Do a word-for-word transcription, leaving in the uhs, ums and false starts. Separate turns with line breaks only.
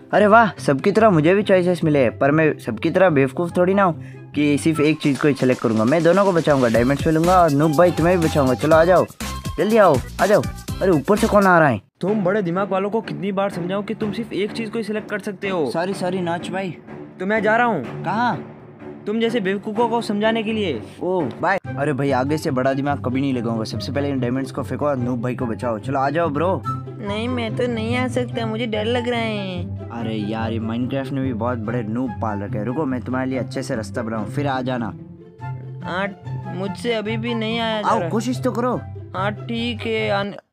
अरे वाह, सबकी तरह मुझे भी चॉइसेस मिले, पर मैं सबकी तरह बेवकूफ़ थोड़ी ना हूँ कि सिर्फ एक चीज़ को ही सिलेक्ट करूँगा। मैं दोनों को बचाऊँगा, डायमंड्स भी लूँगा और नूब भाई तुम्हें भी बचाऊँगा। चलो आ जाओ, जल्दी आओ, आ जाओ। अरे ऊपर से कौन आ रहा है?
तुम बड़े दिमाग वालों को कितनी बार समझाओ कि तुम सिर्फ एक चीज़ को ही सिलेक्ट कर सकते हो।
सॉरी सॉरी नाच भाई।
तो मैं जा रहा हूँ।
कहाँ?
तुम जैसे बेवकूफ़ों को समझाने के लिए।
Oh bye. अरे भाई आगे से बड़ा दिमाग कभी नहीं लगाऊंगा। सबसे पहले इन डायमंड्स को फेंको और नूब भाई को बचाओ। चलो आ जाओ ब्रो।
नहीं मैं तो नहीं आ सकता, मुझे डर लग रहा है।
अरे यार ये माइनक्राफ्ट ने भी बहुत बड़े नूब पाल रखे हैं। रुको मैं तुम्हारे लिए अच्छे से रास्ता बनाऊं, फिर आ जाना।
हाँ मुझसे अभी भी नहीं आया जा
आओ
रहा।
कोशिश तो करो।
हाँ ठीक है, आने